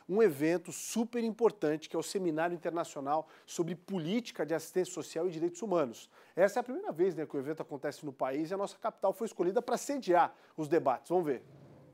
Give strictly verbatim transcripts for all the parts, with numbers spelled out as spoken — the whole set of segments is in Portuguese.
um evento super importante, que é o Seminário Internacional sobre Política de Assistência Social e Direitos Humanos. Essa é a primeira vez, né, que o evento acontece no país e a nossa capital foi escolhida para sediar os debates. Vamos ver.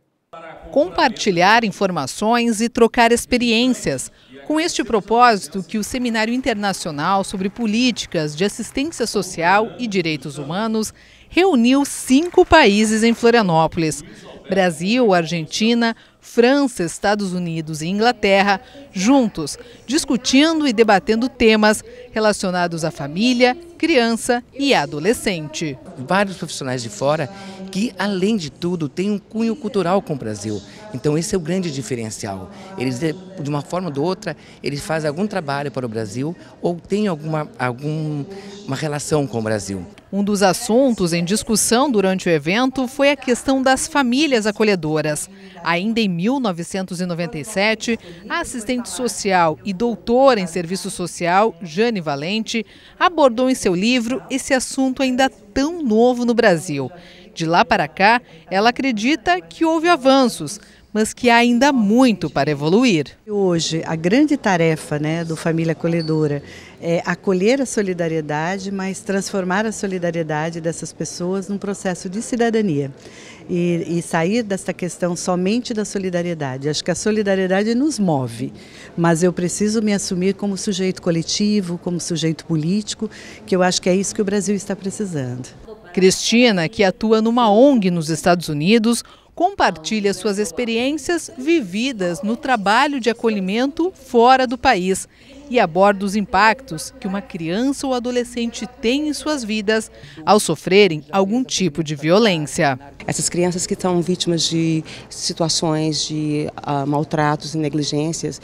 Compartilhar informações e trocar experiências. Com este propósito que o Seminário Internacional sobre Políticas de Assistência Social e Direitos Humanos reuniu cinco países em Florianópolis: Brasil, Argentina, França, Estados Unidos e Inglaterra, juntos, discutindo e debatendo temas relacionados à família, criança e adolescente. Vários profissionais de fora que, além de tudo, têm um cunho cultural com o Brasil. Então esse é o grande diferencial. Eles, de uma forma ou de outra, eles fazem algum trabalho para o Brasil ou têm alguma, alguma relação com o Brasil. Um dos assuntos em discussão durante o evento foi a questão das famílias acolhedoras. Ainda em mil novecentos e noventa e sete, a assistente social e doutora em serviço social, Jane Valente, abordou em seu livro esse assunto ainda tão novo no Brasil. De lá para cá, ela acredita que houve avanços, mas que há ainda muito para evoluir. Hoje, a grande tarefa, né, do Família Acolhedora é acolher a solidariedade, mas transformar a solidariedade dessas pessoas num processo de cidadania e, e sair desta questão somente da solidariedade. Acho que a solidariedade nos move, mas eu preciso me assumir como sujeito coletivo, como sujeito político, que eu acho que é isso que o Brasil está precisando. Cristina, que atua numa O N G nos Estados Unidos, compartilha suas experiências vividas no trabalho de acolhimento fora do país e aborda os impactos que uma criança ou adolescente tem em suas vidas ao sofrerem algum tipo de violência. Essas crianças que são vítimas de situações de uh, maltratos e negligências,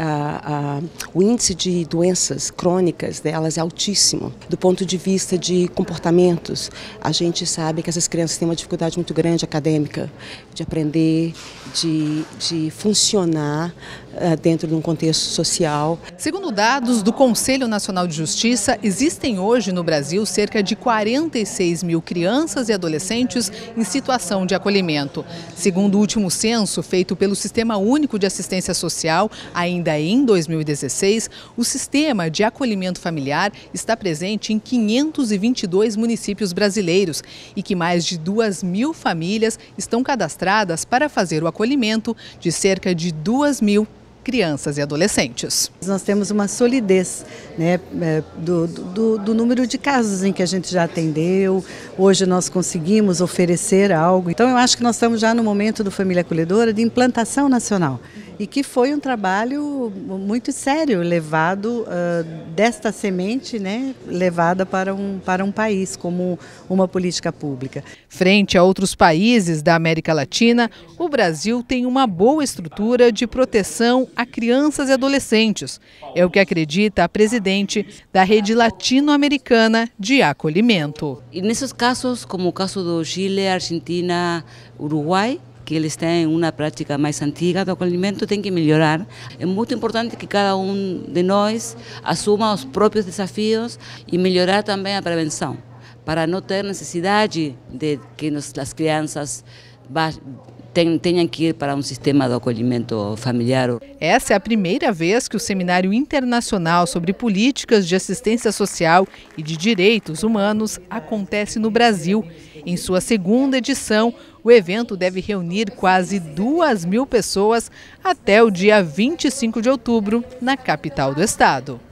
uh, uh, o índice de doenças crônicas delas é altíssimo. Do ponto de vista de comportamentos, a gente sabe que essas crianças têm uma dificuldade muito grande acadêmica, de aprender, de, de funcionar uh, dentro de um contexto social. Segundo dados do Conselho Nacional de Justiça, existem hoje no Brasil cerca de quarenta e seis mil crianças e adolescentes em situação de acolhimento. Segundo o último censo feito pelo Sistema Único de Assistência Social, ainda em dois mil e dezesseis, o sistema de acolhimento familiar está presente em quinhentos e vinte e dois municípios brasileiros e que mais de duas mil famílias estão cadastradas para fazer o acolhimento de cerca de duas mil crianças e adolescentes. Nós temos uma solidez, né, do, do, do número de casos em que a gente já atendeu. Hoje nós conseguimos oferecer algo. Então eu acho que nós estamos já no momento do Família Acolhedora de implantação nacional. E que foi um trabalho muito sério, levado uh, desta semente, né, levada para um, para um país como uma política pública. Frente a outros países da América Latina, o Brasil tem uma boa estrutura de proteção a crianças e adolescentes. É o que acredita a presidente da Rede Latino-Americana de Acolhimento. E nesses casos, como o caso do Chile, Argentina, Uruguai, que eles têm uma prática mais antiga do acolhimento, tem que melhorar. É muito importante que cada um de nós assuma os próprios desafios e melhorar também a prevenção, para não ter necessidade de que nos, as crianças tenham que ir para um sistema de acolhimento familiar. Essa é a primeira vez que o Seminário Internacional sobre Políticas de Assistência Social e de Direitos Humanos acontece no Brasil. Em sua segunda edição, o evento deve reunir quase duas mil pessoas até o dia vinte e cinco de outubro, na capital do estado.